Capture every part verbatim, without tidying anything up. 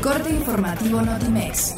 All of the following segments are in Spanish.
Corte informativo Notimex.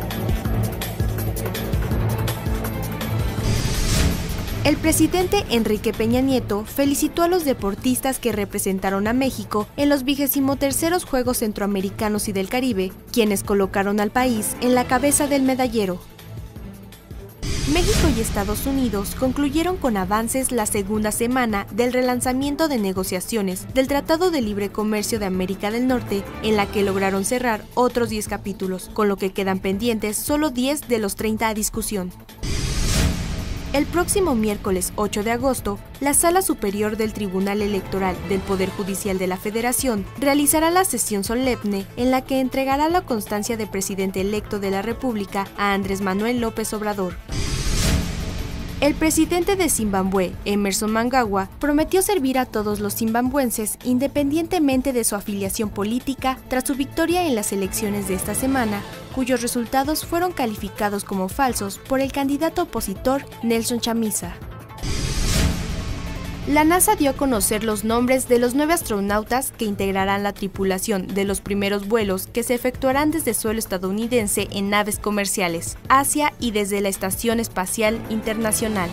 El presidente Enrique Peña Nieto felicitó a los deportistas que representaron a México en los vigésimo terceros Juegos Centroamericanos y del Caribe, quienes colocaron al país en la cabeza del medallero. México y Estados Unidos concluyeron con avances la segunda semana del relanzamiento de negociaciones del Tratado de Libre Comercio de América del Norte, en la que lograron cerrar otros diez capítulos, con lo que quedan pendientes solo diez de los treinta a discusión. El próximo miércoles ocho de agosto, la Sala Superior del Tribunal Electoral del Poder Judicial de la Federación realizará la sesión solemne en la que entregará la constancia de presidente electo de la República a Andrés Manuel López Obrador. El presidente de Zimbabue, Emmerson Mnangagwa, prometió servir a todos los zimbabuenses independientemente de su afiliación política tras su victoria en las elecciones de esta semana, cuyos resultados fueron calificados como falsos por el candidato opositor Nelson Chamisa. La NASA dio a conocer los nombres de los nueve astronautas que integrarán la tripulación de los primeros vuelos que se efectuarán desde suelo estadounidense en naves comerciales, Asia y desde la Estación Espacial Internacional.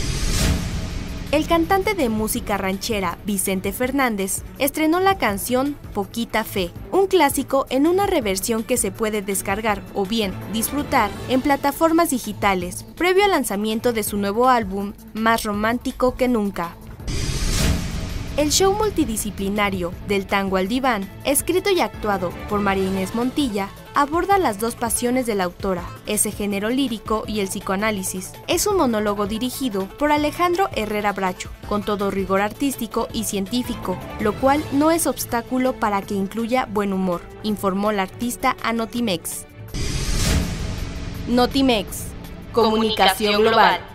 El cantante de música ranchera Vicente Fernández estrenó la canción Poquita Fe, un clásico en una reversión que se puede descargar o bien disfrutar en plataformas digitales, previo al lanzamiento de su nuevo álbum Más Romántico que Nunca. El show multidisciplinario Del Tango al Diván, escrito y actuado por María Inés Montilla, aborda las dos pasiones de la autora, ese género lírico y el psicoanálisis. Es un monólogo dirigido por Alejandro Herrera Bracho, con todo rigor artístico y científico, lo cual no es obstáculo para que incluya buen humor, informó la artista a Notimex. Notimex, comunicación global.